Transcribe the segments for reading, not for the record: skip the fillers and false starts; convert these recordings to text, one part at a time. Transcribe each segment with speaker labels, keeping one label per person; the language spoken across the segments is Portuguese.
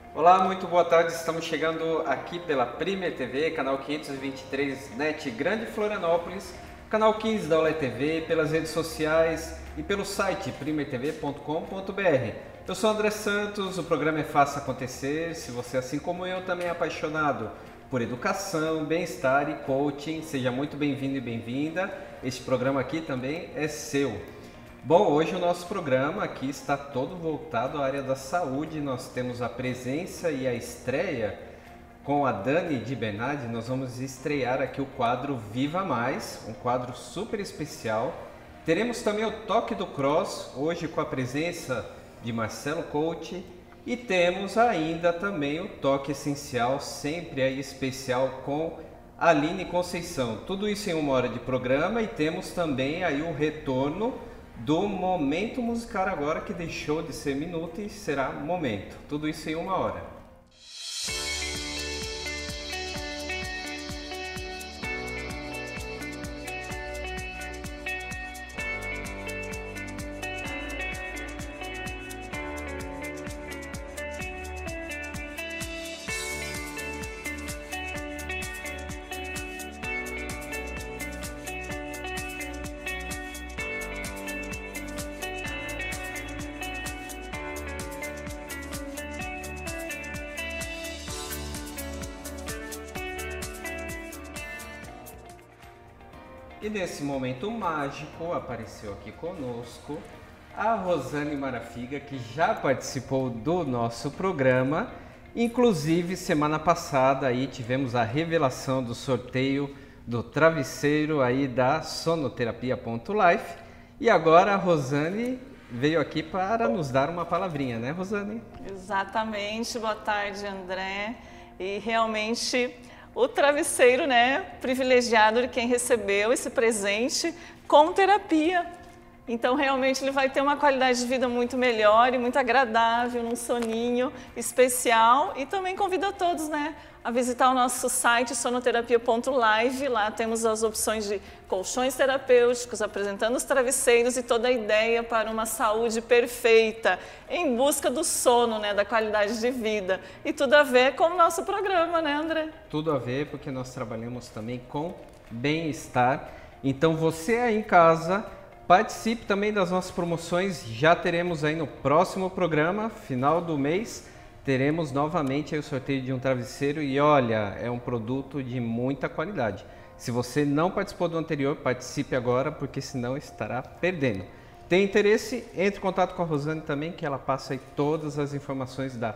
Speaker 1: Olá, muito boa tarde. Estamos chegando aqui pela Premier TV, canal 523 NET Grande Florianópolis, canal 15 da Olé TV, pelas redes sociais e pelo site primertv.com.br. Eu sou André Santos, o programa é Faça Acontecer. Se você, assim como eu, também é apaixonado por educação, bem-estar e coaching, seja muito bem-vindo e bem-vinda. Este programa aqui também é seu. Bom, hoje o nosso programa aqui está todo voltado à área da saúde. Nós temos a presença e a estreia com a Dani de Bernardi. Nós vamos estrear aqui o quadro Viva Mais, um quadro super especial. Teremos também o Toque do Cross, hoje com a presença de Marcelo Coach. E temos ainda também o Toque Essencial, sempre aí especial com Aline Conceição. Tudo isso em 1 hora de programa, e temos também aí o retorno do momento musical agora, que deixou de ser minuto e será momento. Tudo isso em 1 hora. E nesse momento mágico apareceu aqui conosco a Rosane Marafiga, que já participou do nosso programa. Inclusive, semana passada aí tivemos a revelação do sorteio do travesseiro aí da Sonoterapia.life. E agora a Rosane veio aqui para nos dar uma palavrinha, né, Rosane?
Speaker 2: Exatamente. Boa tarde, André. E realmente o travesseiro, né, privilegiado de quem recebeu esse presente com terapia. Então, realmente, ele vai ter uma qualidade de vida muito melhor e muito agradável, num soninho especial. E também convido a todos, né, a visitar o nosso site sonoterapia.live. Lá temos as opções de colchões terapêuticos, apresentando os travesseiros e toda a ideia para uma saúde perfeita, em busca do sono, né, da qualidade de vida. E tudo a ver com o nosso programa, né, André?
Speaker 1: Tudo a ver, porque nós trabalhamos também com bem-estar. Então, você aí em casa, participe também das nossas promoções. Já teremos aí no próximo programa, final do mês, teremos novamente aí o sorteio de um travesseiro. E olha, é um produto de muita qualidade. Se você não participou do anterior, participe agora, porque senão estará perdendo. Tem interesse? Entre em contato com a Rosane também, que ela passa aí todas as informações da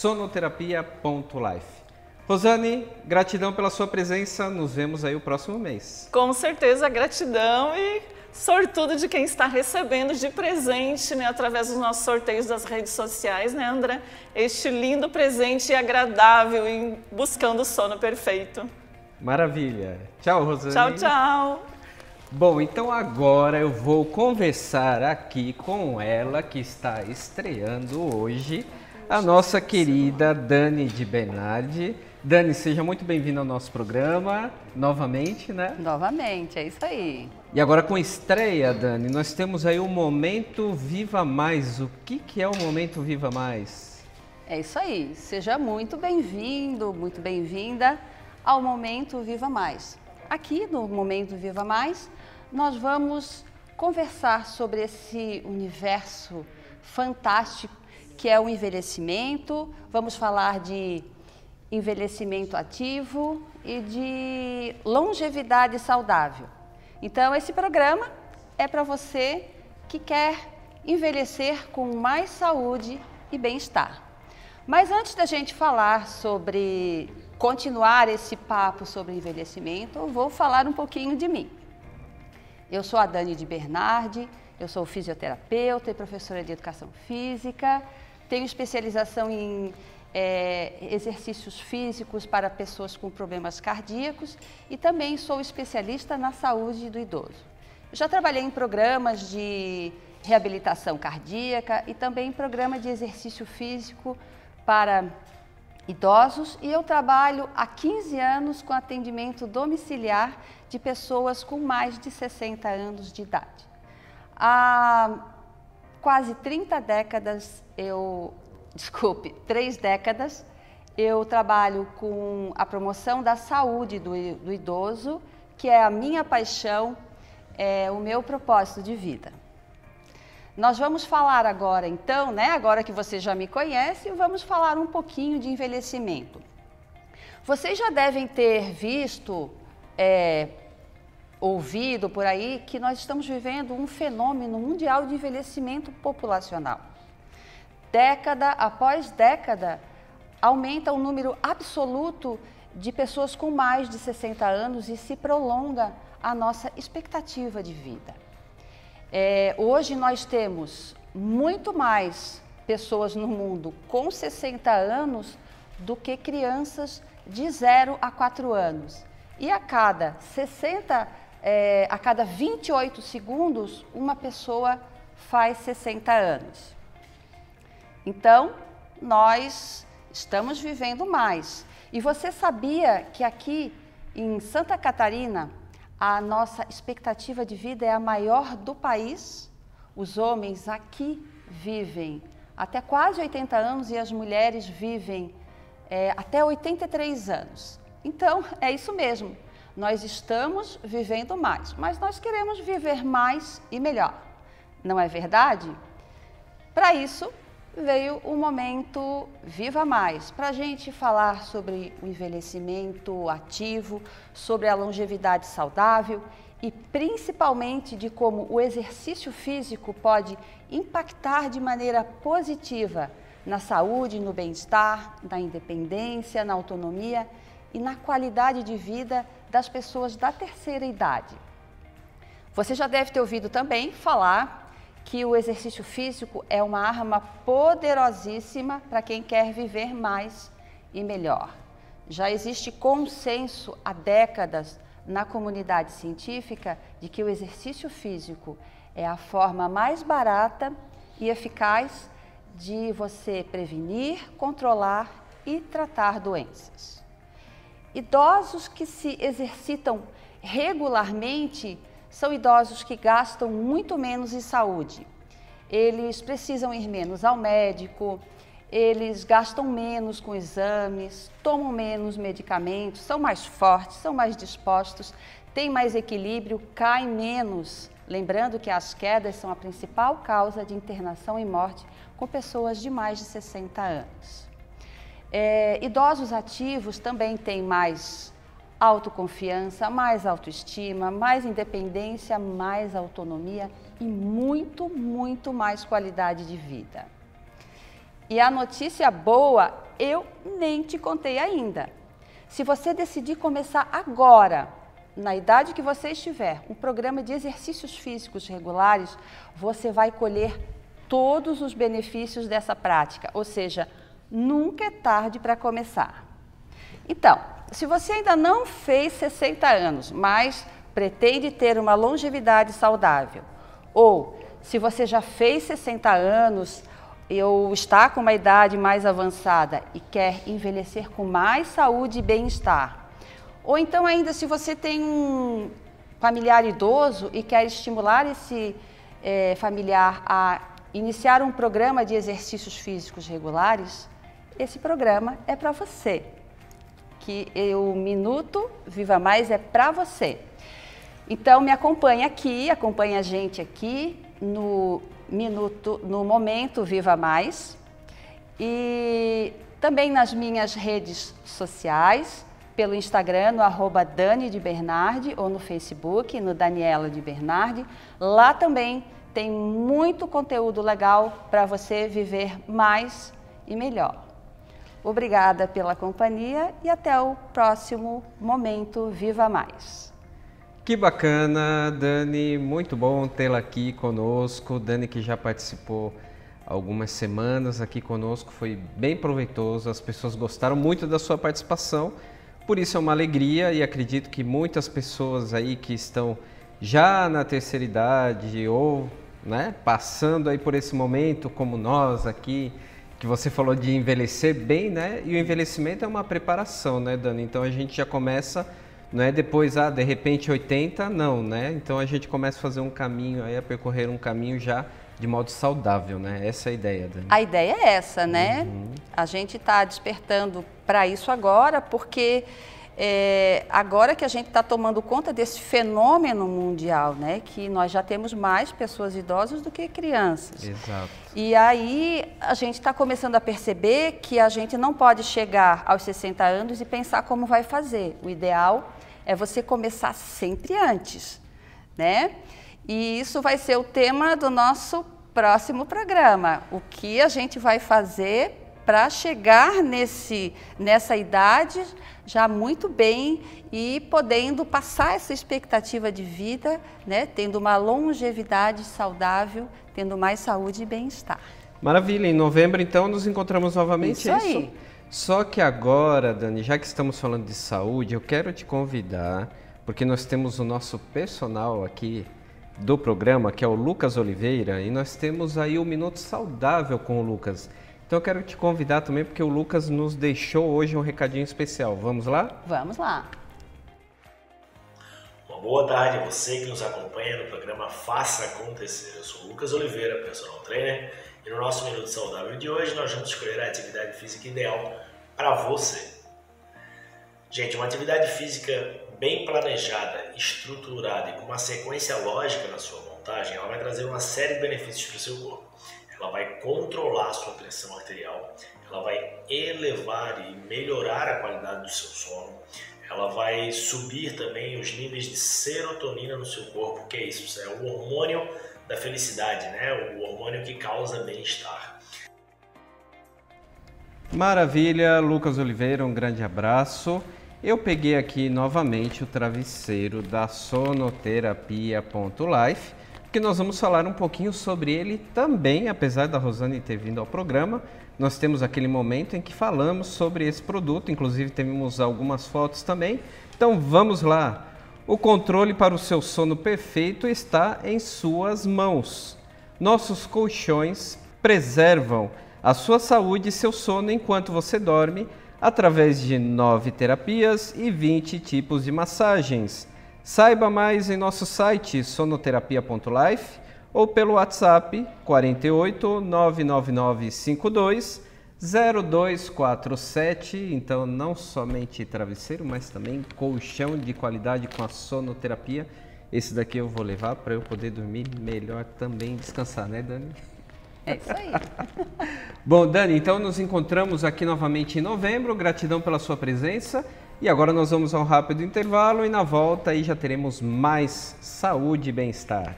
Speaker 1: sonoterapia.life. Rosane, gratidão pela sua presença. Nos vemos aí o próximo mês.
Speaker 2: Com certeza, gratidão, e sortudo de quem está recebendo de presente, né, através dos nossos sorteios das redes sociais, né, André? Este lindo presente agradável em buscando o sono perfeito.
Speaker 1: Maravilha. Tchau, Rosane.
Speaker 2: Tchau, tchau.
Speaker 1: Bom, então agora eu vou conversar aqui com ela, que está estreando hoje, a nossa querida Dani de Bernardi. Dani, seja muito bem-vinda ao nosso programa, novamente, né?
Speaker 3: Novamente, é isso aí.
Speaker 1: E agora com estreia, Dani, nós temos aí o Momento Viva Mais. O que é o Momento Viva Mais?
Speaker 3: É isso aí. Seja muito bem-vindo, muito bem-vinda ao Momento Viva Mais. Aqui no Momento Viva Mais, nós vamos conversar sobre esse universo fantástico que é o envelhecimento. Vamos falar de envelhecimento ativo e de longevidade saudável. Então, esse programa é para você que quer envelhecer com mais saúde e bem-estar. Mas antes da gente falar sobre, continuar esse papo sobre envelhecimento, eu vou falar um pouquinho de mim. Eu sou a Dani de Bernardi, eu sou fisioterapeuta e professora de educação física, tenho especialização em exercícios físicos para pessoas com problemas cardíacos e também sou especialista na saúde do idoso. Eu já trabalhei em programas de reabilitação cardíaca e também em programa de exercício físico para idosos, e eu trabalho há 15 anos com atendimento domiciliar de pessoas com mais de 60 anos de idade. Há quase 30 décadas eu desculpe, 3 décadas, eu trabalho com a promoção da saúde do idoso, que é a minha paixão, é o meu propósito de vida. Nós vamos falar agora, então, né, agora que você já me conhece, vamos falar um pouquinho de envelhecimento. Vocês já devem ter visto, ouvido por aí, que nós estamos vivendo um fenômeno mundial de envelhecimento populacional. Década após década, aumenta o número absoluto de pessoas com mais de 60 anos e se prolonga a nossa expectativa de vida. Hoje nós temos muito mais pessoas no mundo com 60 anos do que crianças de 0 a 4 anos. E a cada 28 segundos, uma pessoa faz 60 anos. Então, nós estamos vivendo mais. E você sabia que aqui em Santa Catarina, a nossa expectativa de vida é a maior do país? Os homens aqui vivem até quase 80 anos e as mulheres vivem até 83 anos. Então, é isso mesmo. Nós estamos vivendo mais, mas nós queremos viver mais e melhor. Não é verdade? Para isso, veio o momento Viva Mais, para a gente falar sobre o envelhecimento ativo, sobre a longevidade saudável e principalmente de como o exercício físico pode impactar de maneira positiva na saúde, no bem-estar, na independência, na autonomia e na qualidade de vida das pessoas da terceira idade. Você já deve ter ouvido também falar que o exercício físico é uma arma poderosíssima para quem quer viver mais e melhor. Já existe consenso há décadas na comunidade científica de que o exercício físico é a forma mais barata e eficaz de você prevenir, controlar e tratar doenças. Idosos que se exercitam regularmente são idosos que gastam muito menos em saúde. Eles precisam ir menos ao médico, eles gastam menos com exames, tomam menos medicamentos, são mais fortes, são mais dispostos, têm mais equilíbrio, caem menos. Lembrando que as quedas são a principal causa de internação e morte com pessoas de mais de 60 anos. Idosos ativos também têm mais autoconfiança, mais autoestima, mais independência, mais autonomia e muito, muito mais qualidade de vida. E a notícia boa, eu nem te contei ainda. Se você decidir começar agora, na idade que você estiver, um programa de exercícios físicos regulares, você vai colher todos os benefícios dessa prática, ou seja, nunca é tarde para começar. Então, se você ainda não fez 60 anos, mas pretende ter uma longevidade saudável, ou se você já fez 60 anos ou está com uma idade mais avançada e quer envelhecer com mais saúde e bem-estar, ou então ainda se você tem um familiar idoso e quer estimular esse familiar a iniciar um programa de exercícios físicos regulares, esse programa é para você. Que o Minuto Viva Mais é para você. Então me acompanha aqui, acompanha a gente aqui no Momento Viva Mais e também nas minhas redes sociais, pelo Instagram, no @Dani de Bernardi ou no Facebook, no Daniela de Bernardi. Lá também tem muito conteúdo legal para você viver mais e melhor. Obrigada pela companhia e até o próximo Momento Viva Mais.
Speaker 1: Que bacana, Dani, muito bom tê-la aqui conosco. Dani que já participou algumas semanas aqui conosco, foi bem proveitoso, as pessoas gostaram muito da sua participação, por isso é uma alegria e acredito que muitas pessoas aí que estão já na terceira idade ou passando aí por esse momento, como nós aqui, que você falou de envelhecer bem, né? E o envelhecimento é uma preparação, né, Dani? Então a gente já começa, não é depois, de repente 80, não, né? Então a gente começa a fazer um caminho, aí a percorrer um caminho já de modo saudável, né? Essa é a ideia, Dani.
Speaker 3: A ideia é essa, né? A gente está despertando para isso agora, porque agora que a gente está tomando conta desse fenômeno mundial, né? Que nós já temos mais pessoas idosas do que crianças.
Speaker 1: Exato.
Speaker 3: E aí a gente está começando a perceber que a gente não pode chegar aos 60 anos e pensar como vai fazer. O ideal é você começar sempre antes, né? E isso vai ser o tema do nosso próximo programa. O que a gente vai fazer para chegar nessa idade já muito bem e podendo passar essa expectativa de vida, né? Tendo uma longevidade saudável, tendo mais saúde e bem-estar.
Speaker 1: Maravilha, em novembro então nos encontramos novamente.
Speaker 3: Isso aí.
Speaker 1: Só que agora, Dani, já que estamos falando de saúde, eu quero te convidar, porque nós temos o nosso personal aqui do programa, que é o Lucas Oliveira, e nós temos aí o Minuto Saudável com o Lucas. Então eu quero te convidar também, porque o Lucas nos deixou hoje um recadinho especial. Vamos lá?
Speaker 3: Vamos lá.
Speaker 4: Uma boa tarde a você que nos acompanha no programa Faça Acontecer. Eu sou o Lucas Oliveira, personal trainer, e no nosso Minuto Saudável de hoje nós vamos escolher a atividade física ideal para você. Gente, uma atividade física bem planejada, estruturada e com uma sequência lógica na sua montagem, ela vai trazer uma série de benefícios para o seu corpo. Ela vai controlar a sua pressão arterial, ela vai elevar e melhorar a qualidade do seu sono, ela vai subir também os níveis de serotonina no seu corpo, que é isso, é o hormônio da felicidade, né? O hormônio que causa bem-estar.
Speaker 1: Maravilha, Lucas Oliveira, um grande abraço. Eu peguei aqui novamente o travesseiro da Sonoterapia.life, porque nós vamos falar um pouquinho sobre ele também, apesar da Rosane ter vindo ao programa. Nós temos aquele momento em que falamos sobre esse produto, inclusive temos algumas fotos também. Então vamos lá. O controle para o seu sono perfeito está em suas mãos. Nossos colchões preservam a sua saúde e seu sono enquanto você dorme, através de 9 terapias e 20 tipos de massagens. Saiba mais em nosso site sonoterapia.life ou pelo WhatsApp 48 999 52 0247. Então, não somente travesseiro, mas também colchão de qualidade com a sonoterapia. Esse daqui eu vou levar para eu poder dormir melhor também, descansar, né, Dani?
Speaker 3: É isso aí.
Speaker 1: Bom, Dani, então nos encontramos aqui novamente em novembro. Gratidão pela sua presença. E agora nós vamos a um rápido intervalo e na volta aí já teremos mais saúde e bem-estar.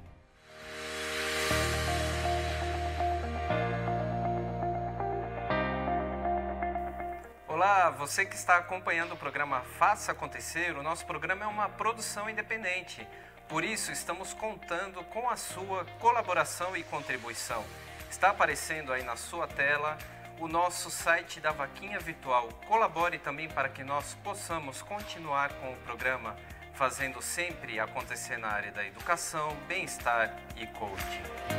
Speaker 1: Olá, você que está acompanhando o programa Faça Acontecer. O nosso programa é uma produção independente. Por isso, estamos contando com a sua colaboração e contribuição. Está aparecendo aí na sua tela o nosso site da Vaquinha Virtual. Colabore também para que nós possamos continuar com o programa, fazendo sempre acontecer na área da educação, bem-estar e coaching.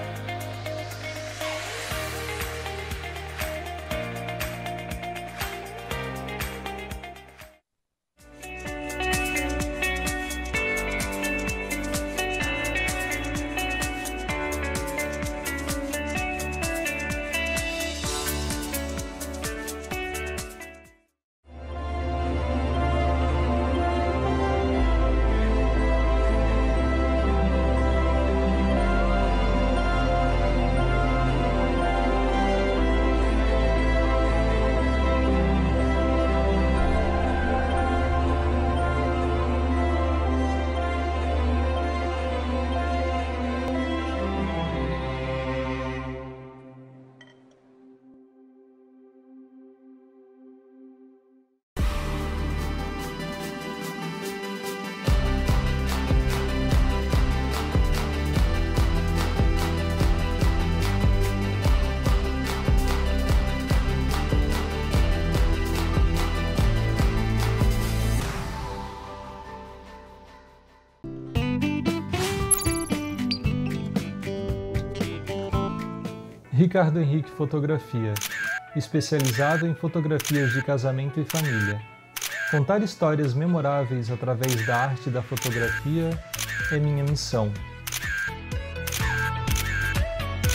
Speaker 5: Ricardo Henrique Fotografia, especializado em fotografias de casamento e família. Contar histórias memoráveis através da arte da fotografia é minha missão.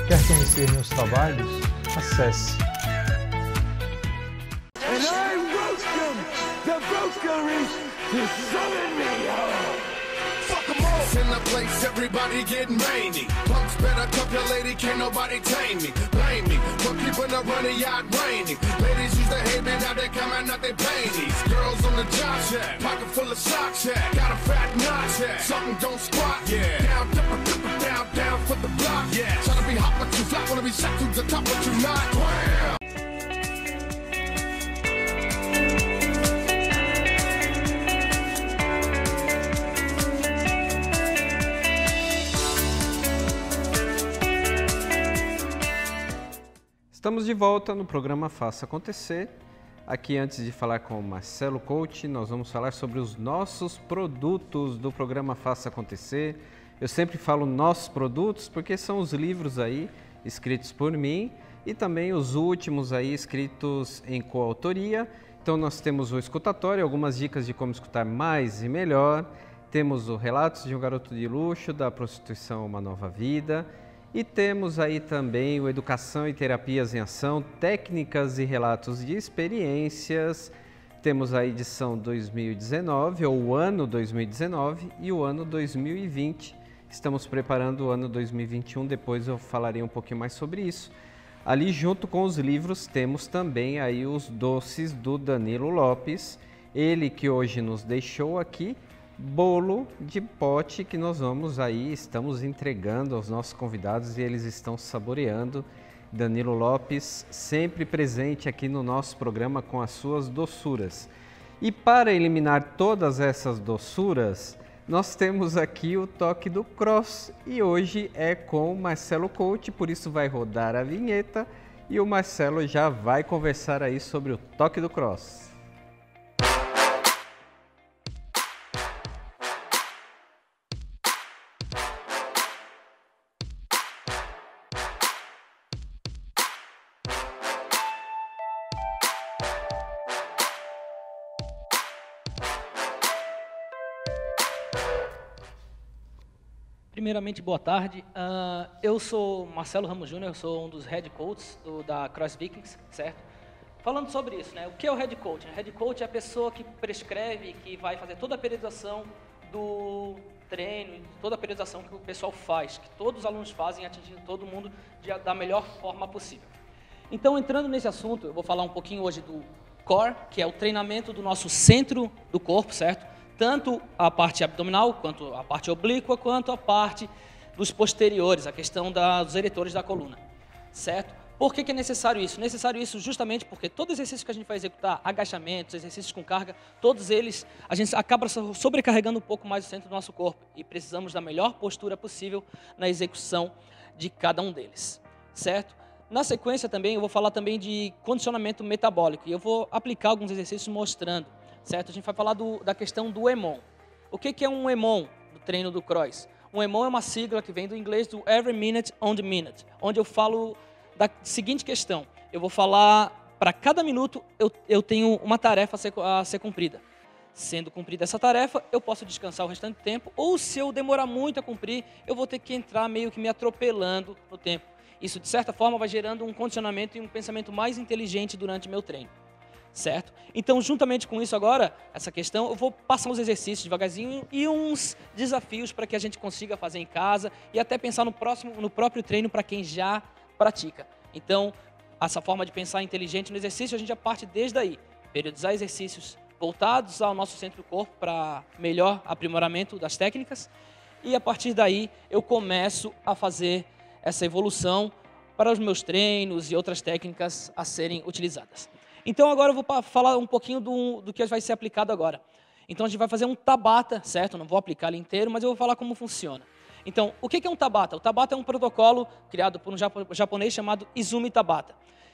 Speaker 5: Quer conhecer meus trabalhos? Acesse.
Speaker 6: In the place, everybody getting rainy. Punks better cuff your lady, can't nobody tame me. Blame me for keeping the running yacht rainy. Ladies used to hate me, now they coming out they panties. Girls on the job shack, pocket full of socks, yeah. Got a fat notch, yeah. Something don't squat, yeah. Down, down, down for the block, yeah. Tryna be hot but you flat, wanna be shot to the top but you not. Wow.
Speaker 1: Estamos de volta no programa Faça Acontecer. Aqui, antes de falar com o Marcelo Coach, nós vamos falar sobre os nossos produtos do programa Faça Acontecer. Eu sempre falo nossos produtos porque são os livros aí escritos por mim e também os últimos aí escritos em coautoria. Então nós temos o escutatório, algumas dicas de como escutar mais e melhor. Temos o Relatos de um Garoto de Luxo, da Prostituição Uma Nova Vida. E temos aí também o Educação e Terapias em Ação, Técnicas e Relatos de Experiências. Temos a edição 2019, ou o ano 2019, e o ano 2020. Estamos preparando o ano 2021, depois eu falarei um pouquinho mais sobre isso. Ali, junto com os livros, temos também aí os doces do Danilo Lopes, ele que hoje nos deixou aqui, bolo de pote que nós estamos entregando aos nossos convidados e eles estão saboreando. Danilo Lopes, sempre presente aqui no nosso programa com as suas doçuras. E para eliminar todas essas doçuras, nós temos aqui o Toque do Cross e hoje é com o Marcelo Coach, por isso vai rodar a vinheta e o Marcelo já vai conversar aí sobre o Toque do Cross.
Speaker 7: Primeiramente, boa tarde. Eu sou Marcelo Ramos Júnior, eu sou um dos Head Coaches da Cross Vikings, certo? Falando sobre isso, né? O que é o Head Coach? O Head Coach é a pessoa que prescreve, que vai fazer toda a periodização do treino, toda a periodização que o pessoal faz, que todos os alunos fazem, atingindo todo mundo da melhor forma possível. Então, entrando nesse assunto, eu vou falar um pouquinho hoje do Core, que é o treinamento do nosso centro do corpo, certo? Tanto a parte abdominal, quanto a parte oblíqua, quanto a parte dos posteriores, a questão dos eretores da coluna, certo? Por que é necessário isso? Necessário isso justamente porque todo exercício que a gente vai executar, agachamentos, exercícios com carga, todos eles, a gente acaba sobrecarregando um pouco mais o centro do nosso corpo e precisamos da melhor postura possível na execução de cada um deles, certo? Na sequência também, eu vou falar também de condicionamento metabólico e eu vou aplicar alguns exercícios mostrando, certo? A gente vai falar da questão do EMOM. O que é um EMOM no treino do cross? Um EMOM é uma sigla que vem do inglês do Every Minute on the Minute, onde eu falo da seguinte questão. Eu vou falar, para cada minuto, eu tenho uma tarefa a ser cumprida. Sendo cumprida essa tarefa, eu posso descansar o restante do tempo, ou se eu demorar muito a cumprir, eu vou ter que entrar meio que me atropelando no tempo. Isso, de certa forma, vai gerando um condicionamento e um pensamento mais inteligente durante meu treino. Certo? Então, juntamente com isso agora, essa questão, eu vou passar uns exercícios devagarzinho e uns desafios para que a gente consiga fazer em casa e até pensar no próprio treino para quem já pratica. Então, essa forma de pensar inteligente no exercício, a gente já parte desde aí. Periodizar exercícios voltados ao nosso centro do corpo para melhor aprimoramento das técnicas e a partir daí eu começo a fazer essa evolução para os meus treinos e outras técnicas a serem utilizadas. Então agora eu vou falar um pouquinho do que vai ser aplicado agora. Então a gente vai fazer um Tabata, certo? Não vou aplicar ele inteiro, mas eu vou falar como funciona. Então, o que é um Tabata? O Tabata é um protocolo criado por um japonês chamado Izumi Tabata.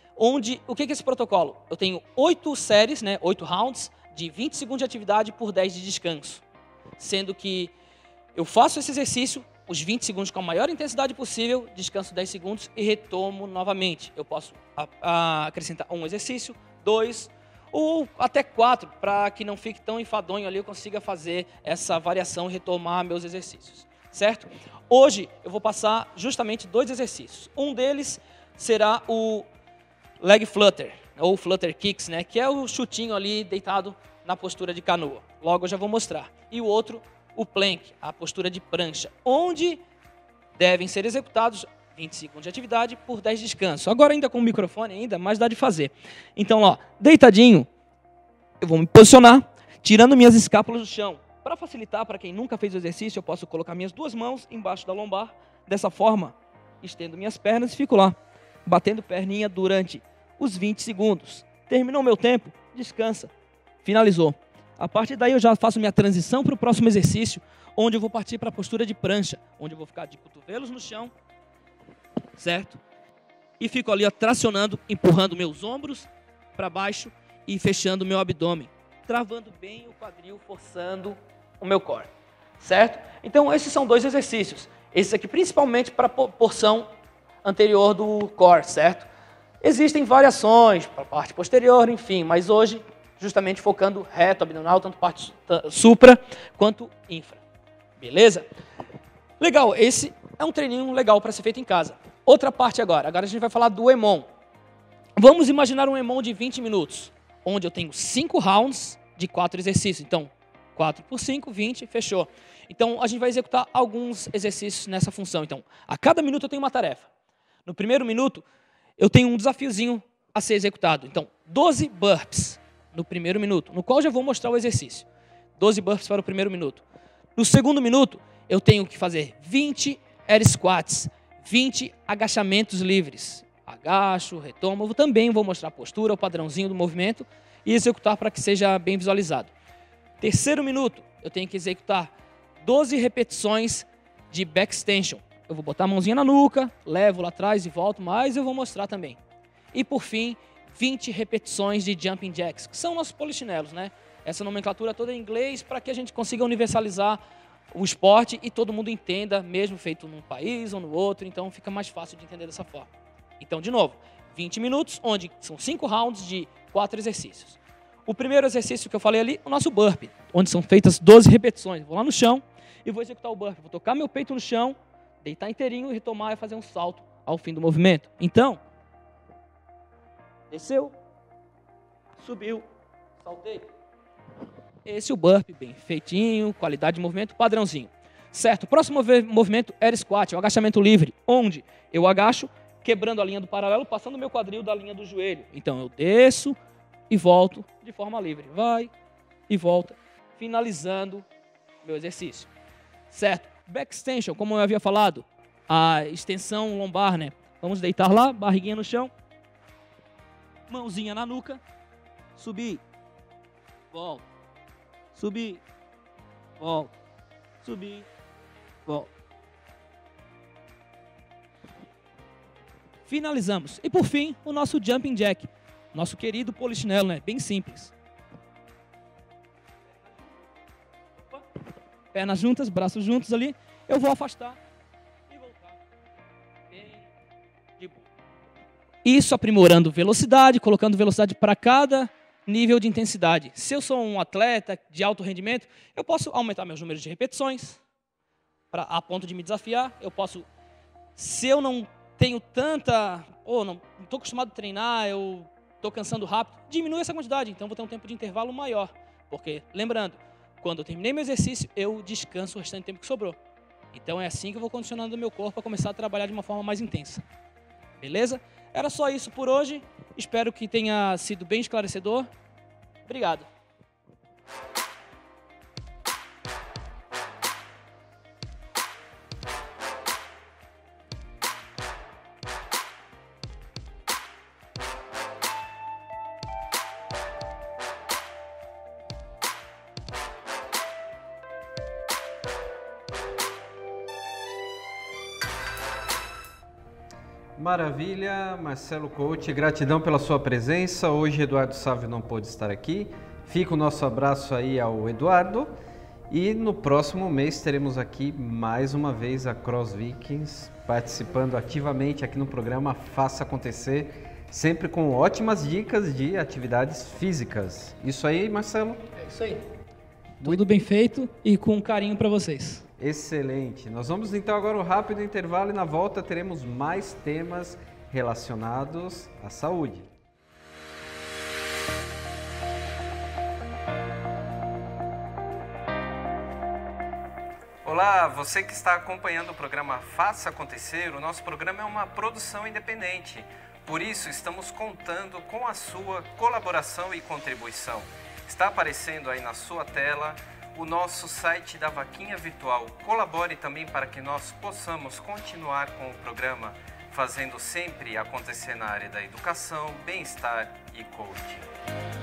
Speaker 7: O que é esse protocolo? Eu tenho 8 séries, né, 8 rounds, de 20 segundos de atividade por 10 de descanso. Sendo que eu faço esse exercício, os 20 segundos com a maior intensidade possível, descanso 10 segundos e retomo novamente. Eu posso acrescentar um exercício, 2 ou até 4, para que não fique tão enfadonho ali, eu consiga fazer essa variação e retomar meus exercícios. certo? Hoje eu vou passar justamente 2 exercícios. Um deles será o leg flutter, ou flutter kicks, né? Que é o chutinho ali deitado na postura de canoa. Logo eu já vou mostrar. E o outro, o plank, a postura de prancha, onde devem ser executados 20 segundos de atividade por 10 descansos. Agora ainda com o microfone ainda, mas dá de fazer. Então, ó, deitadinho, eu vou me posicionar, tirando minhas escápulas do chão. Para facilitar, para quem nunca fez o exercício, eu posso colocar minhas 2 mãos embaixo da lombar. Dessa forma, estendo minhas pernas e fico lá, batendo perninha durante os 20 segundos. Terminou o meu tempo, descansa. Finalizou. A partir daí eu já faço minha transição para o próximo exercício, onde eu vou partir para a postura de prancha, onde eu vou ficar de cotovelos no chão, certo? E fico ali ó, tracionando, empurrando meus ombros para baixo e fechando meu abdômen, travando bem o quadril, forçando o meu core, certo? Então esses são 2 exercícios. Esse aqui principalmente para a porção anterior do core, certo? Existem variações para a parte posterior, enfim, mas hoje justamente focando reto, abdominal, tanto parte supra quanto infra. Beleza? Legal, esse é um treininho legal para ser feito em casa. Outra parte agora a gente vai falar do EMOM. Vamos imaginar um EMOM de 20 minutos, onde eu tenho 5 rounds de 4 exercícios. Então, 4 por 5, 20, fechou. Então, a gente vai executar alguns exercícios nessa função. Então, a cada minuto eu tenho uma tarefa. No primeiro minuto, eu tenho um desafiozinho a ser executado. Então, 12 burpees no primeiro minuto, no qual já vou mostrar o exercício. 12 burpees para o primeiro minuto. No segundo minuto, eu tenho que fazer 20 air squats, 20 agachamentos livres. Agacho, retomo, eu também vou mostrar a postura, o padrãozinho do movimento e executar para que seja bem visualizado. Terceiro minuto, eu tenho que executar 12 repetições de back extension. Eu vou botar a mãozinha na nuca, levo lá atrás e volto, mas eu vou mostrar também. E por fim, 20 repetições de jumping jacks, que são nossos polichinelos, né? Essa nomenclatura toda em inglês para que a gente consiga universalizar o esporte e todo mundo entenda, mesmo feito num país ou no outro, então fica mais fácil de entender dessa forma. Então, de novo, 20 minutos, onde são 5 rounds de 4 exercícios. O primeiro exercício que eu falei ali, o nosso burpee, onde são feitas 12 repetições. Vou lá no chão e vou executar o burpee. Vou tocar meu peito no chão, deitar inteirinho e retomar e fazer um salto ao fim do movimento. Então, desceu, subiu, saltei. Esse é o burpee, bem feitinho, qualidade de movimento, padrãozinho. Certo, o próximo movimento é air squat, é o agachamento livre, onde eu agacho, quebrando a linha do paralelo, passando o meu quadril da linha do joelho. Então eu desço e volto de forma livre. Vai e volta, finalizando meu exercício. Certo, back extension, como eu havia falado, a extensão lombar, né? Vamos deitar lá, barriguinha no chão, mãozinha na nuca, subir, volta, subir, volta, subir, volta. Finalizamos. E por fim, o nosso jumping jack. Nosso querido polichinelo, né? Bem simples. Pernas juntas, braços juntos ali. Eu vou afastar e voltar. Bem de boa. Isso aprimorando velocidade, colocando velocidade para cada nível de intensidade. Se eu sou um atleta de alto rendimento, eu posso aumentar meus números de repetições a ponto de me desafiar. Eu posso, se eu não tenho tanta, não estou acostumado a treinar, eu estou cansando rápido, diminui essa quantidade, então vou ter um tempo de intervalo maior. Porque, lembrando, quando eu terminei meu exercício, eu descanso o restante do tempo que sobrou. Então é assim que eu vou condicionando o meu corpo para começar a trabalhar de uma forma mais intensa. Beleza? Era só isso por hoje. Espero que tenha sido bem esclarecedor. Obrigado.
Speaker 1: Maravilha, Marcelo Coach, gratidão pela sua presença. Hoje Eduardo Sávio não pôde estar aqui. Fica o nosso abraço aí ao Eduardo. E no próximo mês teremos aqui mais uma vez a Cross Vikings participando ativamente aqui no programa Faça Acontecer, sempre com ótimas dicas de atividades físicas. Isso aí, Marcelo?
Speaker 7: É isso aí. Tudo bem feito e com carinho para vocês.
Speaker 1: Excelente. Nós vamos então agora um rápido intervalo e na volta teremos mais temas relacionados à saúde. Olá, você que está acompanhando o programa Faça Acontecer, o nosso programa é uma produção independente. Por isso, estamos contando com a sua colaboração e contribuição. Está aparecendo aí na sua tela o nosso site da Vaquinha Virtual. Colabore também para que nós possamos continuar com o programa, fazendo sempre acontecer na área da educação, bem-estar e coaching.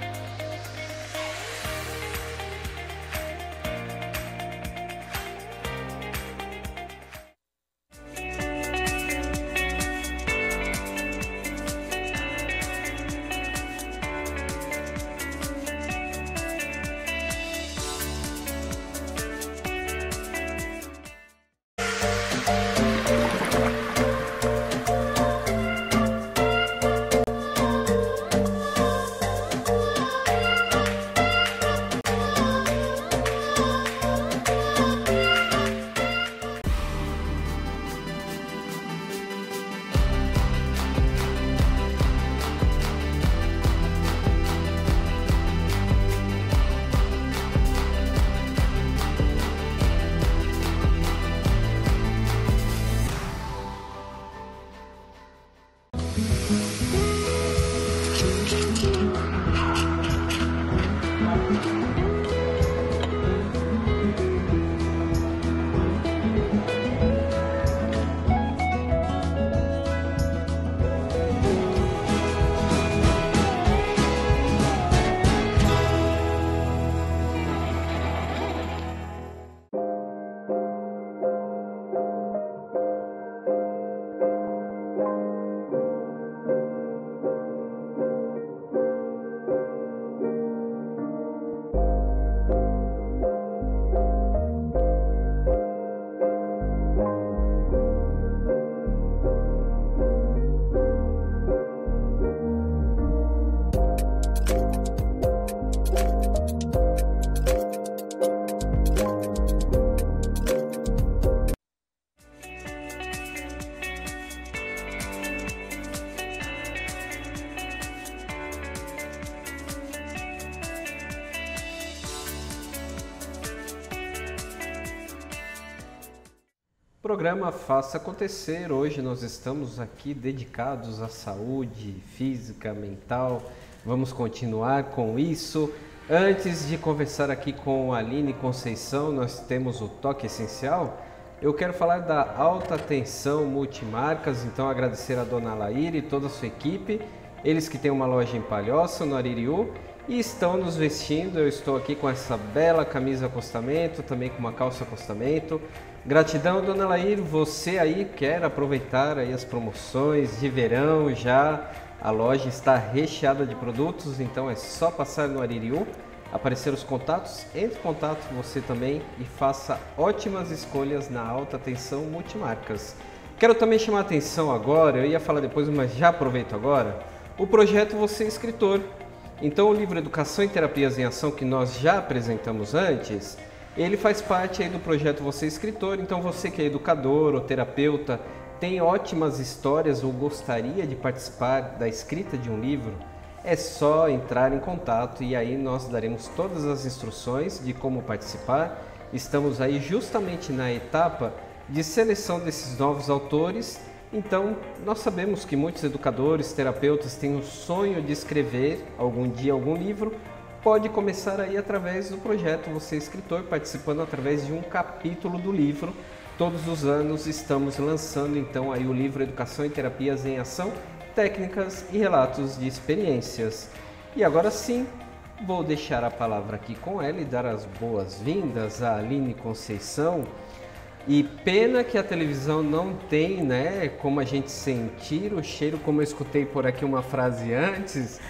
Speaker 1: Programa Faça Acontecer. Hoje nós estamos aqui dedicados à saúde física, mental. Vamos continuar com isso. Antes de conversar aqui com a Aline Conceição, nós temos o toque essencial. Eu quero falar da Alta Tensão Multimarcas, então agradecer a dona Laíra e toda a sua equipe, eles que têm uma loja em Palhoça, no Aririú, e estão nos vestindo. Eu estou aqui com essa bela camisa acostamento, também com uma calça acostamento. Gratidão, dona Laíra. Você aí quer aproveitar aí as promoções de verão já? A loja está recheada de produtos, então é só passar no Aririú, aparecer os contatos, entre em contato você também e faça ótimas escolhas na Alta Tensão Multimarcas. Quero também chamar a atenção agora, eu ia falar depois, mas já aproveito agora, o projeto Você Escritor. Então o livro Educação e Terapias em Ação, que nós já apresentamos antes, ele faz parte aí do projeto Você Escritor. Então você que é educador ou terapeuta, tem ótimas histórias ou gostaria de participar da escrita de um livro, é só entrar em contato e aí nós daremos todas as instruções de como participar. Estamos aí justamente na etapa de seleção desses novos autores. Então, nós sabemos que muitos educadores, terapeutas têm o sonho de escrever algum dia algum livro. Pode começar aí através do projeto Você Escritor, participando através de um capítulo do livro. Todos os anos estamos lançando então aí o livro Educação e Terapias em Ação, Técnicas e Relatos de Experiências. E agora sim, vou deixar a palavra aqui com ela e dar as boas-vindas à Aline Conceição. E pena que a televisão não tem, né, como a gente sentir o cheiro, como eu escutei por aqui uma frase antes,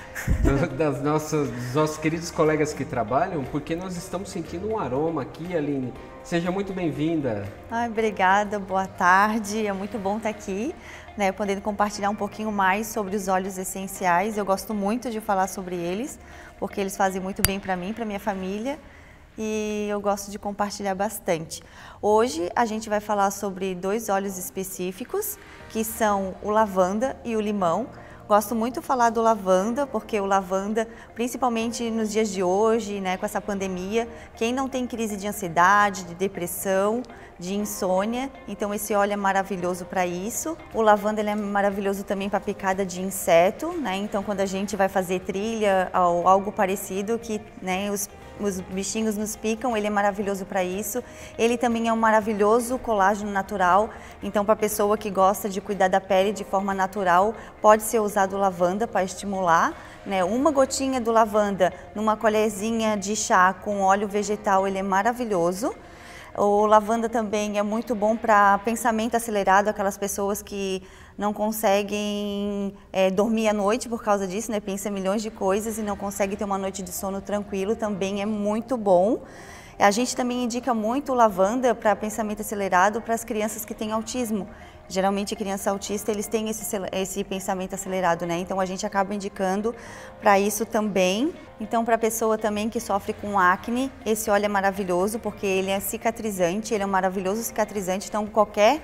Speaker 1: dos nossos queridos colegas que trabalham, porque nós estamos sentindo um aroma aqui, Aline. Seja muito bem-vinda.
Speaker 8: Obrigada, boa tarde, é muito bom estar aqui, né, podendo compartilhar um pouquinho mais sobre os óleos essenciais. Eu gosto muito de falar sobre eles, porque eles fazem muito bem para mim, para minha família. e eu gosto de compartilhar bastante. Hoje a gente vai falar sobre 2 óleos específicos, que são o lavanda e o limão. Gosto muito de falar do lavanda, porque o lavanda, principalmente nos dias de hoje, né, com essa pandemia, quem não tem crise de ansiedade, de depressão, de insônia, então esse óleo é maravilhoso para isso. O lavanda ele é maravilhoso também para picada de inseto, né? Então quando a gente vai fazer trilha ou algo parecido, que, né, os bichinhos nos picam, ele é maravilhoso para isso. Ele também é um maravilhoso colágeno natural, então para a pessoa que gosta de cuidar da pele de forma natural, pode ser usado o lavanda para estimular, né? Uma gotinha do lavanda numa colherzinha de chá com óleo vegetal, ele é maravilhoso. O lavanda também é muito bom para pensamento acelerado, aquelas pessoas que não conseguem dormir à noite por causa disso, né? Pensa milhões de coisas e não consegue ter uma noite de sono tranquilo, também é muito bom. A gente também indica muito o lavanda para pensamento acelerado para as crianças que têm autismo. Geralmente, criança autista, eles têm esse pensamento acelerado, né? Então, a gente acaba indicando para isso também. Então, para a pessoa também que sofre com acne, esse óleo é maravilhoso, porque ele é cicatrizante, ele é um maravilhoso cicatrizante. Então, qualquer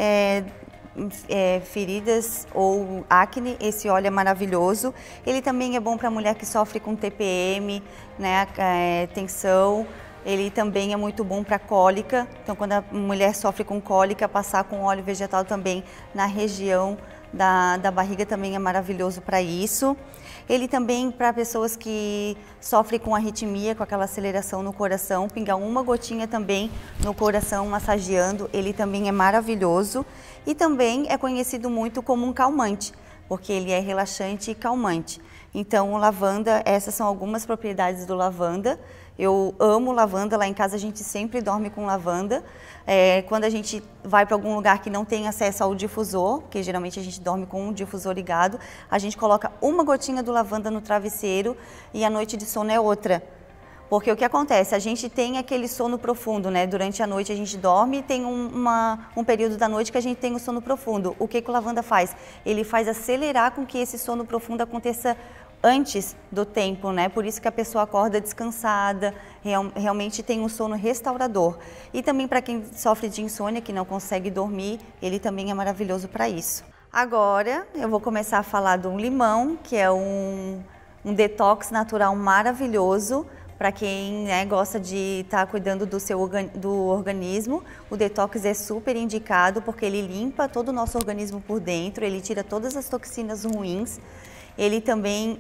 Speaker 8: feridas ou acne, esse óleo é maravilhoso. Ele também é bom para a mulher que sofre com TPM, né? Tensão. Ele também é muito bom para cólica, então quando a mulher sofre com cólica, passar com óleo vegetal também na região da barriga também é maravilhoso para isso. Ele também, para pessoas que sofrem com arritmia, com aquela aceleração no coração, pingar uma gotinha também no coração, massageando, ele também é maravilhoso. E também é conhecido muito como um calmante, porque ele é relaxante e calmante. Então o lavanda, essas são algumas propriedades do lavanda. Eu amo lavanda, lá em casa a gente sempre dorme com lavanda. Quando a gente vai para algum lugar que não tem acesso ao difusor, que geralmente a gente dorme com um difusor ligado, a gente coloca uma gotinha do lavanda no travesseiro e a noite de sono é outra. Porque o que acontece? A gente tem aquele sono profundo, né? Durante a noite a gente dorme e tem um período da noite que a gente tem o sono profundo. O que o lavanda faz? Ele faz acelerar com que esse sono profundo aconteça antes do tempo, né? Por isso que a pessoa acorda descansada, realmente tem um sono restaurador. E também para quem sofre de insônia, que não consegue dormir, ele também é maravilhoso para isso. Agora eu vou começar a falar do limão, que é um detox natural maravilhoso para quem, né, gosta de estar cuidando do organismo. O detox é super indicado porque ele limpa todo o nosso organismo por dentro, ele tira todas as toxinas ruins. Ele também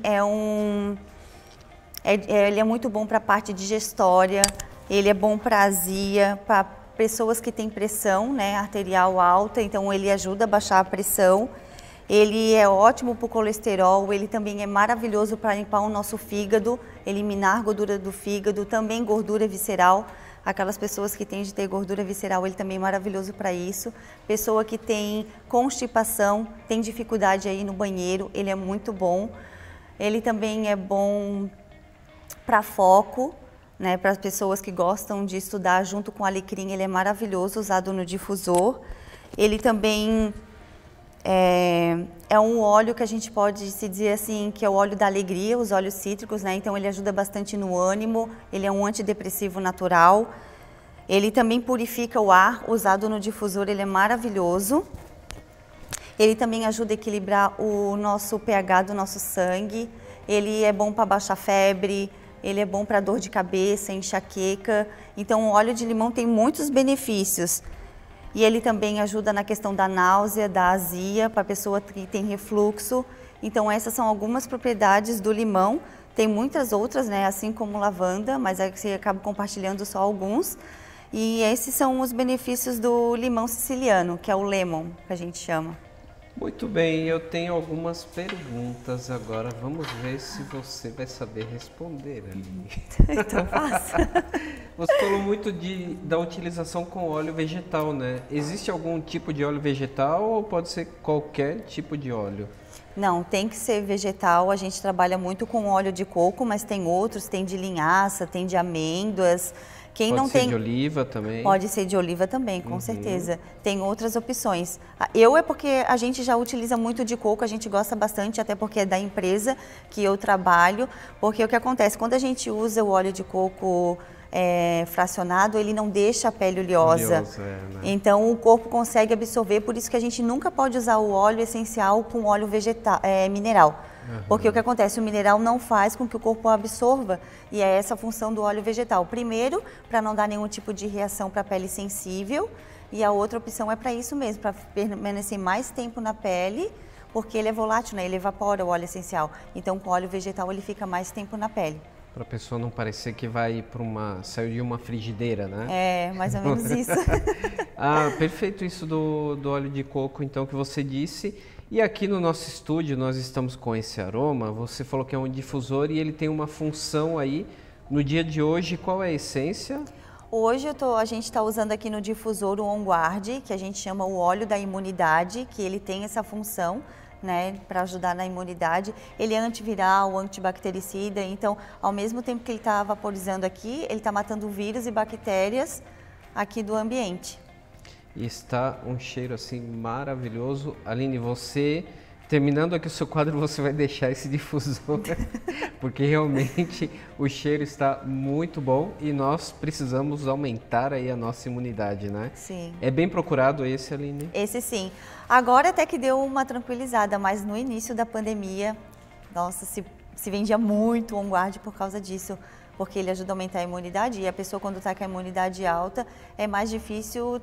Speaker 8: ele é muito bom para a parte digestória, ele é bom para azia, para pessoas que têm pressão, né, arterial alta, então ele ajuda a baixar a pressão. Ele é ótimo para o colesterol, ele também é maravilhoso para limpar o nosso fígado, eliminar a gordura do fígado, também gordura visceral. Aquelas pessoas que têm de ter gordura visceral, ele também é maravilhoso para isso. Pessoa que tem constipação, tem dificuldade aí no banheiro, ele é muito bom. Ele também é bom para foco, né, para as pessoas que gostam de estudar junto com alecrim, ele é maravilhoso, usado no difusor. Ele também é um óleo que a gente pode se dizer assim, que é o óleo da alegria, os óleos cítricos, né? Então ele ajuda bastante no ânimo, ele é um antidepressivo natural. Ele também purifica o ar, usado no difusor, ele é maravilhoso. Ele também ajuda a equilibrar o nosso pH do nosso sangue. Ele é bom para baixar febre, ele é bom para dor de cabeça, enxaqueca. Então o óleo de limão tem muitos benefícios. E ele também ajuda na questão da náusea, da azia, para a pessoa que tem refluxo. Então essas são algumas propriedades do limão. Tem muitas outras, né, assim como lavanda, mas aí você acaba compartilhando só alguns. E esses são os benefícios do limão siciliano, que é o lemon, que a gente chama.
Speaker 1: Muito bem, eu tenho algumas perguntas agora. Vamos ver se você vai saber responder ali.
Speaker 8: Então faça.
Speaker 1: Você falou muito da utilização com óleo vegetal, né? Existe algum tipo de óleo vegetal ou pode ser qualquer tipo de óleo?
Speaker 8: Não, tem que ser vegetal. A gente trabalha muito com óleo de coco, mas tem outros, tem de linhaça, tem de amêndoas.
Speaker 1: Pode ser de oliva também?
Speaker 8: Pode ser de oliva também, com certeza. Tem outras opções. Eu é porque a gente já utiliza muito de coco, a gente gosta bastante, até porque é da empresa que eu trabalho. Porque o que acontece, quando a gente usa o óleo de coco fracionado, ele não deixa a pele oleosa.
Speaker 1: Né?
Speaker 8: Então o corpo consegue absorver, por isso que a gente nunca pode usar o óleo essencial com óleo mineral. Porque o que acontece? O mineral não faz com que o corpo absorva, e é essa a função do óleo vegetal. Primeiro, para não dar nenhum tipo de reação para a pele sensível, e a outra opção é para isso mesmo, para permanecer mais tempo na pele, porque ele é volátil, né? Ele evapora o óleo essencial. Então com o óleo vegetal ele fica mais tempo na pele.
Speaker 1: Para a pessoa não parecer que vai para saiu de uma frigideira, né?
Speaker 8: É, mais ou menos isso.
Speaker 1: Perfeito isso do óleo de coco, então, que você disse. E aqui no nosso estúdio nós estamos com esse aroma. Você falou que é um difusor e ele tem uma função aí. No dia de hoje, qual é a essência?
Speaker 8: Hoje a gente está usando aqui no difusor o On Guard, que a gente chama o óleo da imunidade, que ele tem essa função, né, para ajudar na imunidade. Ele é antiviral, antibactericida, então ao mesmo tempo que ele está vaporizando aqui, ele está matando vírus e bactérias aqui do ambiente.
Speaker 1: E está um cheiro assim maravilhoso. Aline, você, terminando aqui o seu quadro, você vai deixar esse difusor, porque realmente o cheiro está muito bom e nós precisamos aumentar aí a nossa imunidade, né?
Speaker 8: Sim.
Speaker 1: É bem procurado esse, Aline?
Speaker 8: Esse sim. Agora até que deu uma tranquilizada, mas no início da pandemia, nossa, se vendia muito o On Guard por causa disso, porque ele ajuda a aumentar a imunidade, e a pessoa quando está com a imunidade alta, é mais difícil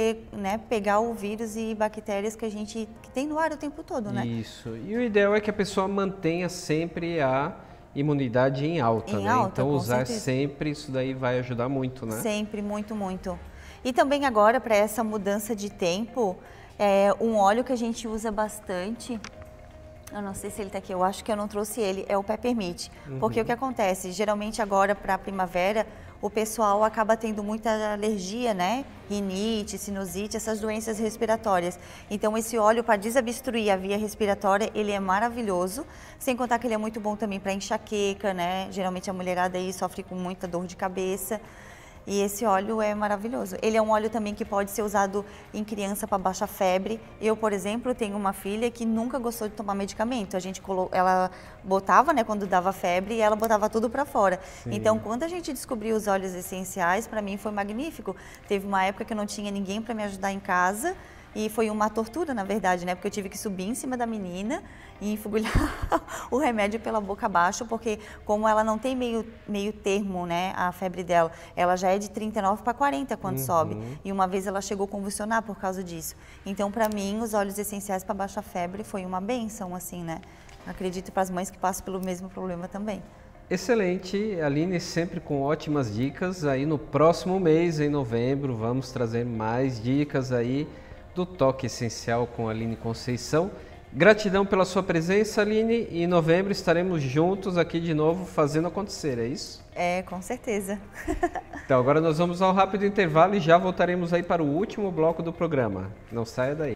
Speaker 8: pegar o vírus e bactérias que tem no ar o tempo todo, né?
Speaker 1: Isso. E o ideal é que a pessoa mantenha sempre a imunidade em alta, né? Então usar sempre, isso daí vai ajudar muito, né?
Speaker 8: Sempre, muito, muito. E também agora, para essa mudança de tempo, um óleo que a gente usa bastante, eu não sei se ele está aqui, eu acho que eu não trouxe ele, é o Peppermint. Porque o que acontece? Geralmente agora para a primavera, o pessoal acaba tendo muita alergia, né? Rinite, sinusite, essas doenças respiratórias. Então esse óleo para desobstruir a via respiratória, ele é maravilhoso. Sem contar que ele é muito bom também para enxaqueca, né? Geralmente a mulherada aí sofre com muita dor de cabeça. E esse óleo é maravilhoso. Ele é um óleo também que pode ser usado em criança para baixa febre. Eu, por exemplo, tenho uma filha que nunca gostou de tomar medicamento. Ela botava, né, quando dava febre, e ela botava tudo para fora. Sim. Então, quando a gente descobriu os óleos essenciais, para mim foi magnífico. Teve uma época que eu não tinha ninguém para me ajudar em casa. E foi uma tortura, na verdade, né? Porque eu tive que subir em cima da menina e enfugulhar o remédio pela boca abaixo, porque como ela não tem meio termo, né, a febre dela, ela já é de 39 para 40 quando sobe. E uma vez ela chegou a convulsionar por causa disso. Então, para mim, os óleos essenciais para baixar febre foi uma bênção, assim, né? Acredito para as mães que passam pelo mesmo problema também.
Speaker 1: Excelente, Aline, sempre com ótimas dicas. Aí no próximo mês, em novembro, vamos trazer mais dicas aí do Toque Essencial com a Aline Conceição. Gratidão pela sua presença, Aline, e em novembro estaremos juntos aqui de novo fazendo acontecer, é isso?
Speaker 8: É, com certeza.
Speaker 1: Então agora nós vamos ao rápido intervalo e já voltaremos aí para o último bloco do programa. Não saia daí.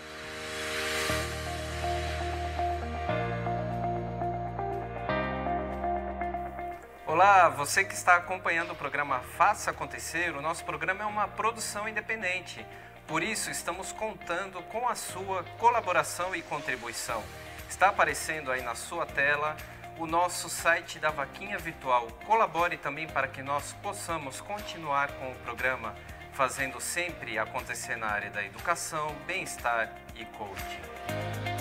Speaker 1: Olá, você que está acompanhando o programa Faça Acontecer, o nosso programa é uma produção independente. Por isso, estamos contando com a sua colaboração e contribuição. Está aparecendo aí na sua tela o nosso site da Vaquinha Virtual. Colabore também para que nós possamos continuar com o programa, fazendo sempre acontecer na área da educação, bem-estar e coaching.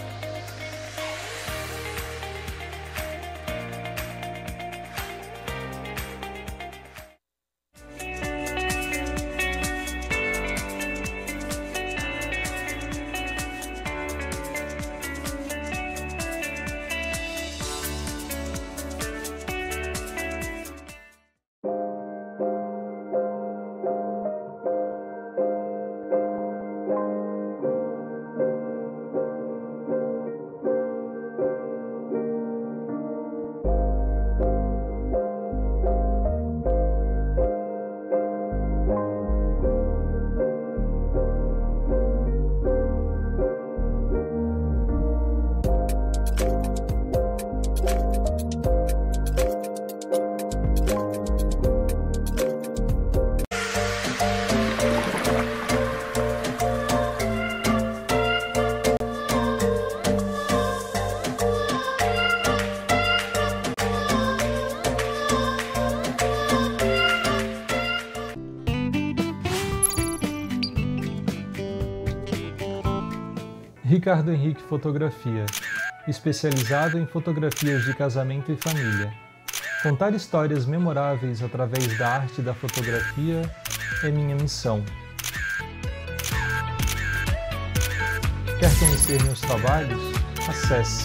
Speaker 5: Ricardo Henrique Fotografia, especializado em fotografias de casamento e família. Contar histórias memoráveis através da arte da fotografia é minha missão. Quer conhecer meus trabalhos? Acesse.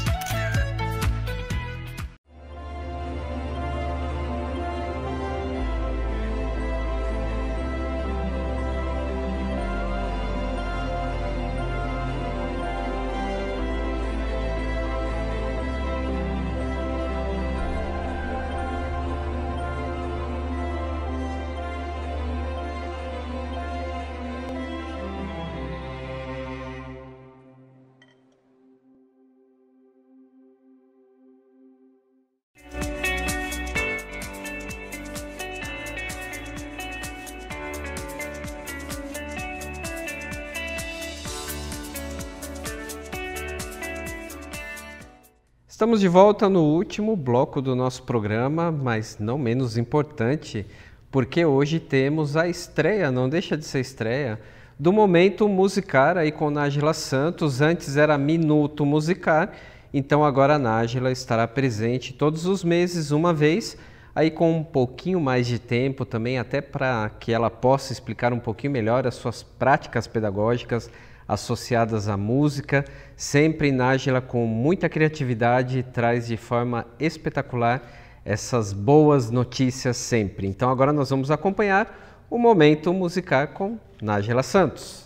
Speaker 1: Estamos de volta no último bloco do nosso programa, mas não menos importante, porque hoje temos a estreia, não deixa de ser estreia, do Momento Musicar aí com Nájila Santos. Antes era Minuto Musicar, então agora a Nájila estará presente todos os meses, uma vez, aí com um pouquinho mais de tempo também, até para que ela possa explicar um pouquinho melhor as suas práticas pedagógicas associadas à música. Sempre Nájila, com muita criatividade, traz de forma espetacular essas boas notícias sempre. Então agora nós vamos acompanhar o Momento Musicar com Nájila Santos.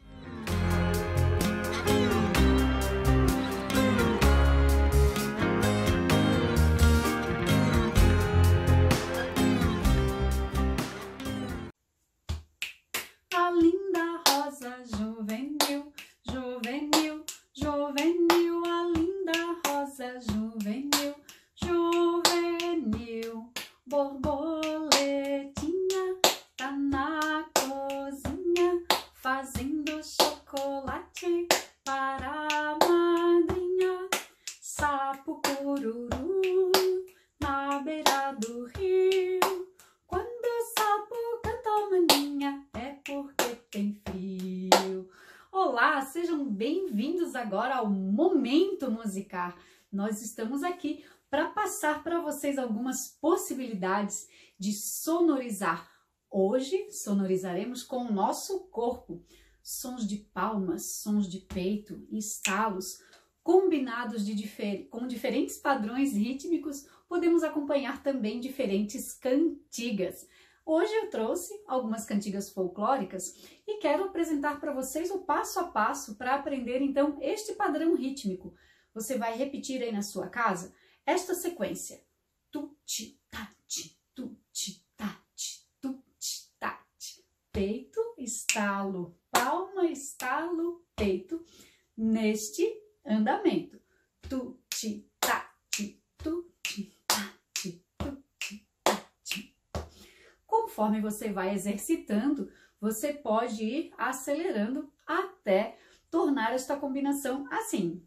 Speaker 9: A linda rosa juvenil, juvenil, juvenil, a linda rosa juvenil, juvenil, borboletinha tá na cozinha fazendo chocolate para a madrinha. Sapo cururu na beira do rio, quando o sapo canta maninha é porque tem frio. Olá, sejam bem-vindos agora ao Momento Musicar. Nós estamos aqui para passar para vocês algumas possibilidades de sonorizar. Hoje sonorizaremos com o nosso corpo. Sons de palmas, sons de peito, estalos, combinados com diferentes padrões rítmicos, podemos acompanhar também diferentes cantigas. Hoje eu trouxe algumas cantigas folclóricas e quero apresentar para vocês o passo a passo para aprender então este padrão rítmico. Você vai repetir aí na sua casa esta sequência: tuti tati, tuti tati, tuti tati, peito, estalo, palma, estalo, peito, neste andamento. Tuti tati, tuti tati, tuti tati. Conforme você vai exercitando, você pode ir acelerando até tornar esta combinação assim.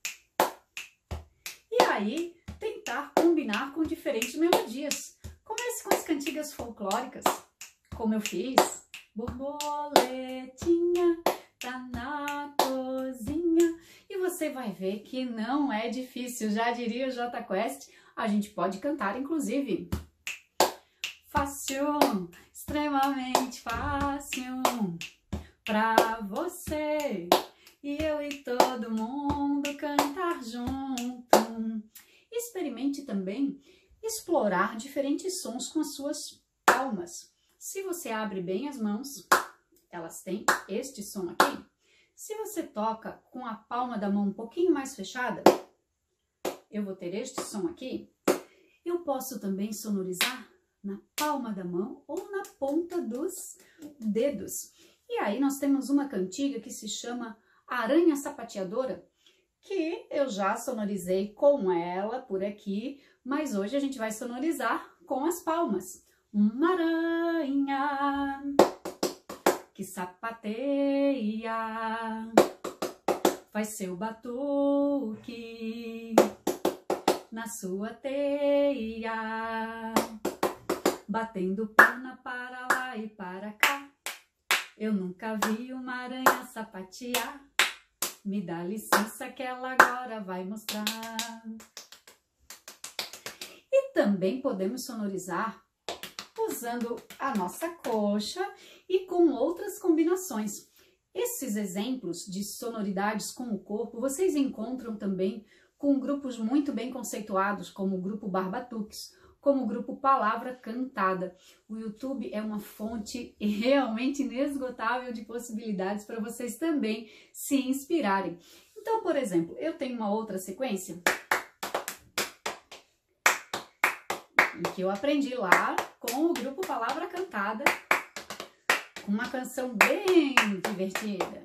Speaker 9: E aí, tentar combinar com diferentes melodias. Comece com as cantigas folclóricas, como eu fiz. Borboletinha tá na cozinha. E você vai ver que não é difícil, já diria o J Quest. A gente pode cantar, inclusive. Fácil, extremamente fácil pra você e eu e todo mundo cantar junto. Experimente também explorar diferentes sons com as suas palmas. Se você abre bem as mãos, elas têm este som aqui. Se você toca com a palma da mão um pouquinho mais fechada, eu vou ter este som aqui. Eu posso também sonorizar na palma da mão ou na ponta dos dedos. E aí nós temos uma cantiga que se chama Aranha Sapateadora, que eu já sonorizei com ela por aqui, mas hoje a gente vai sonorizar com as palmas. Uma aranha que sapateia, faz seu batuque na sua teia, batendo perna para lá e para cá. Eu nunca vi uma aranha sapatear. Me dá licença que ela agora vai mostrar. E também podemos sonorizar usando a nossa coxa e com outras combinações. Esses exemplos de sonoridades com o corpo vocês encontram também com grupos muito bem conceituados, como o grupo Barbatuques, como o grupo Palavra Cantada. O YouTube é uma fonte realmente inesgotável de possibilidades para vocês também se inspirarem. Então, por exemplo, eu tenho uma outra sequência que eu aprendi lá com o grupo Palavra Cantada, com uma canção bem divertida.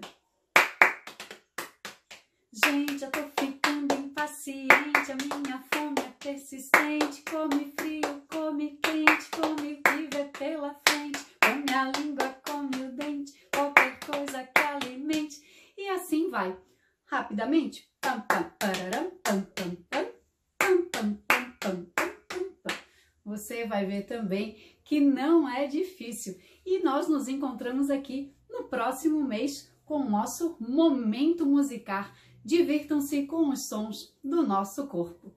Speaker 9: Gente, eu tô ficando impaciente, a minha fome é persistente, come frio, come quente, come viver pela frente, come a língua, come o dente, qualquer coisa que alimente, e assim vai, rapidamente. Pam, pam, pararam, pam, pam, pam, pam, pam, pam, pam, pam, pam. Você vai ver também que não é difícil. E nós nos encontramos aqui no próximo mês com o nosso Momento Musicar. Divirtam-se com os sons do nosso corpo.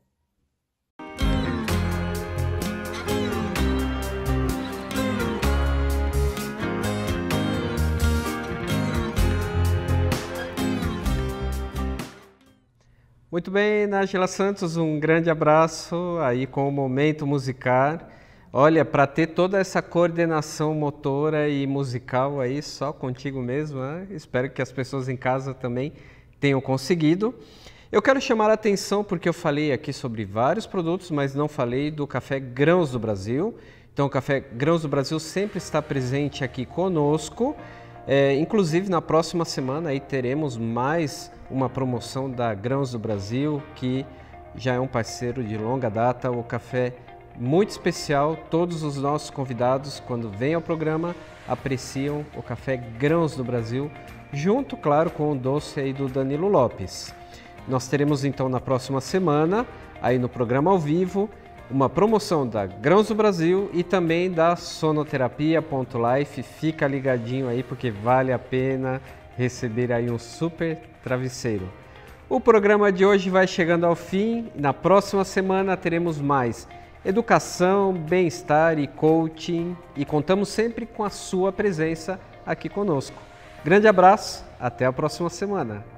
Speaker 1: Muito bem, Nájila Santos, um grande abraço aí com o Momento Musicar. Olha, para ter toda essa coordenação motora e musical aí, só contigo mesmo, né? Espero que as pessoas em casa também tenham conseguido. Eu quero chamar a atenção porque eu falei aqui sobre vários produtos, mas não falei do Café Grãos do Brasil. Então, o Café Grãos do Brasil sempre está presente aqui conosco. Inclusive, na próxima semana aí teremos mais uma promoção da Grãos do Brasil, que já é um parceiro de longa data, o café muito especial. Todos os nossos convidados, quando vêm ao programa, apreciam o Café Grãos do Brasil, junto, claro, com o doce aí do Danilo Lopes. Nós teremos então na próxima semana, aí no programa ao vivo, uma promoção da Grãos do Brasil e também da Sonoterapia.life. Fica ligadinho aí porque vale a pena receber aí um super travesseiro. O programa de hoje vai chegando ao fim. Na próxima semana teremos mais educação, bem-estar e coaching, e contamos sempre com a sua presença aqui conosco. Grande abraço, até a próxima semana.